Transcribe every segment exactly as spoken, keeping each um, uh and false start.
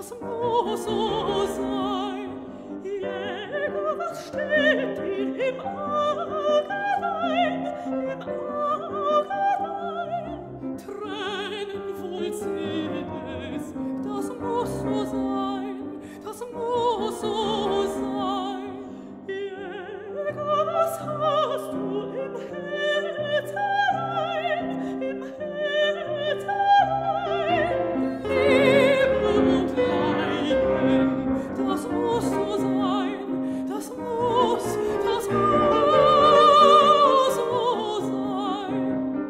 das muss so sein. Jäger, was steht dir im Augenlein, im Augenlein? Tränen voll Sehnes, das muss so sein, das muss so sein. Jäger, was hast du im Herzlein, im Herzlein? Liebe und Leiden, das muss so sein, das muss, das muss so sein.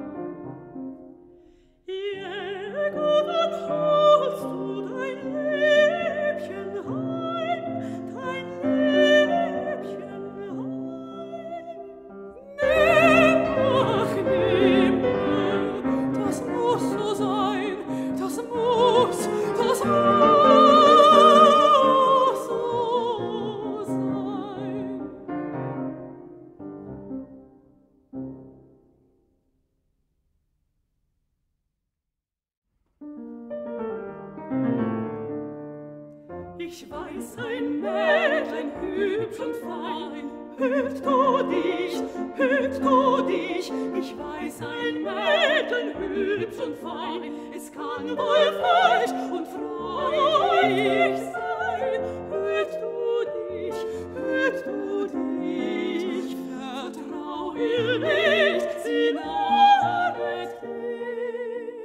Jäger, wann holst du dein Läbchen heim, dein Läbchen heim? Nimm, ach, nimm, das muss so sein, das muss, das muss so sein. Ich weiß, ein Mädchen hübsch und fein, hüt du dich, hüt du dich. Ich weiß, ein Mädchen hübsch und fein, es kann wohl falsch und freudig sein. Hüt du dich, hüt du dich, vertrau ihr nicht, sie nahet dich.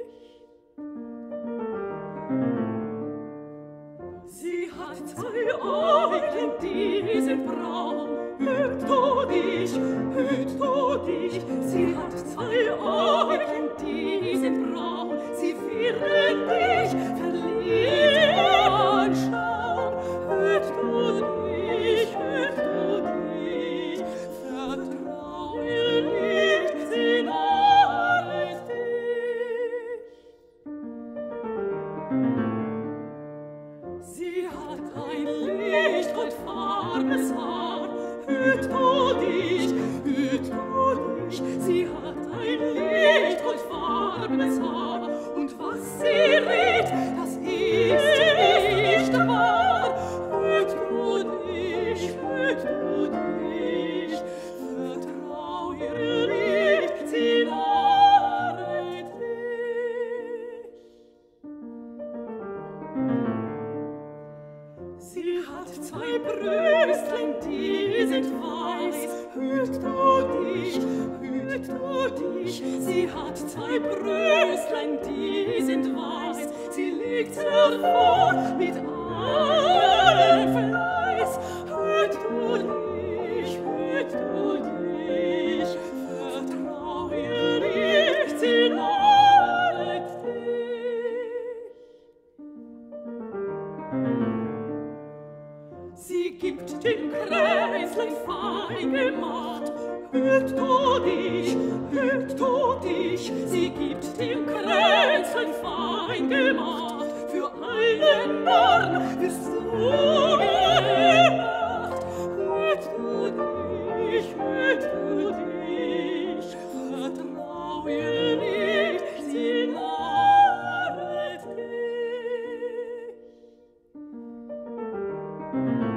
Sie hat zwei Augen, die sind braun. Hüt du dich, hüt du dich. Sie hat zwei Augen, die sind braun. Sie werden dich verliebt anschauen. Hüt du dich, hüt du dich. Vertrau ihr nicht, sie nahet dich. Sie hat ein lichtgoldfarbenes Haar. Hüt du dich, hüt du dich. Sie hat ein lichtgoldfarbenes Haar. Und was sie redet, das ist nicht wahr. Hüt du dich, hüt du dich. Vertrau ihr nicht, sie nahet dich. Sie hat zwei Brüstlein, die sind weiß. Hüt du dich, hüt du dich. Sie hat zwei Brüstlein, die sind weiß. Sie legt hervor mit allem Fleiß. Hüt du dich, hüt du dich. Vertrau ihr nicht, sie nahet dich. Sie gibt dem Kreislein fein gemacht. Hüt du dich, hüt du dich. Sie gibt dem Kreislein fein gemacht. Für einen Mann bist du gemacht. Hüt du dich, hüt du dich. Vertrau ihr nicht, sie nahet dich.